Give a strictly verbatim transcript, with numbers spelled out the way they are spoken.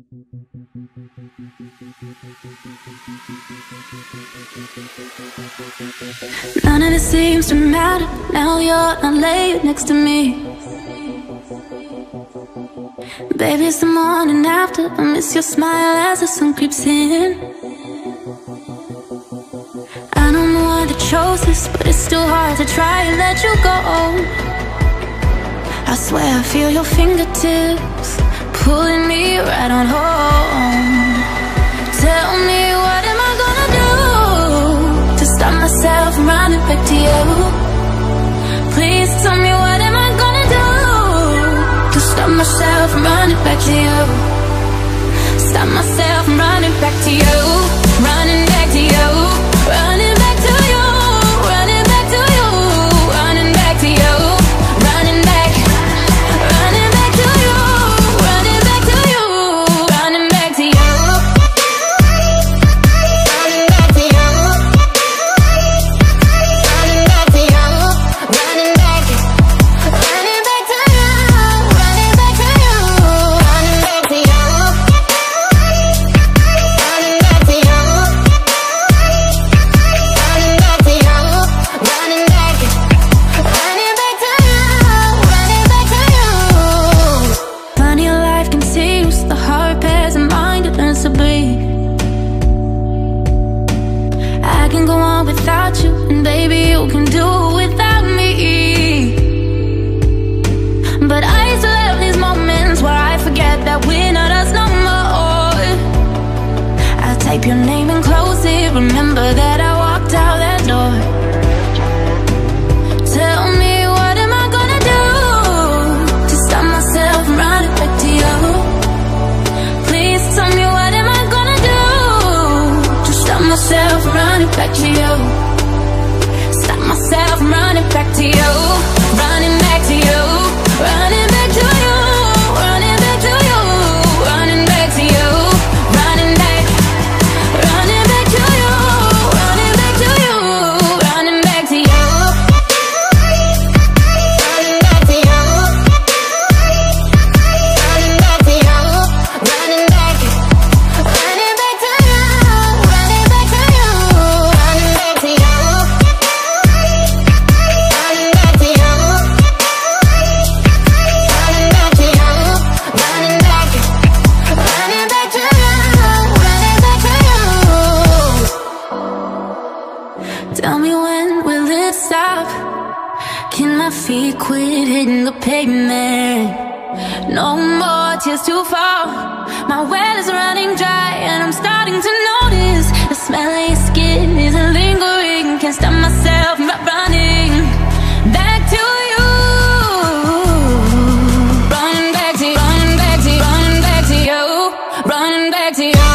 None of it seems to matter, now you're not laying next to me. Baby, it's the morning after, I miss your smile as the sun creeps in. I don't know why they chose this, but it's still hard to try and let you go. I swear I feel your fingertips pulling me right on home. Tell me, what am I gonna do to stop myself from running back to you? Please tell me, what am I gonna do to stop myself from running back to you? Stop myself from running back to you. Running back to you. Running back to you. Running back to you. Running back to you. Running back. Running back to you. Running back to you. Running back to you. Running back to you. Running back to you. Running back. Running back to you. Running back to you. Running back to you. Running back to you. Running back to you. Running back. Running back to you. Running back to you. Funny how life continues, the heart repairs the mind, it learns to breathe. I can go on without you, and baby, you can do it without me. But I still have these moments where I forget that we're not us no more. I type your name and close it, remember that I walked out that door. Tell me, what am I gonna do to stop myself from running back to you? Please tell me, what am I gonna do to stop myself from running back to you? Stop myself from running back to you. Running back to you. Running back to you. Running back to you. Running back to you. Running back. Running back to you. Running back to you. Running back to you. Running back to you. Running back to you. Running back. Running back to you. Running back to you. Running back to you. Running back to you. Running back to you. Running back. Running back to you. Running back to you. Tell me, when will it stop? Can my feet quit hitting the pavement? No more tears to fall. My well is running dry, and I'm starting to notice the smell of your skin isn't lingering. Can't stop myself from running back to you. Running back to you. Running back to you. Running back to you. Running back to you.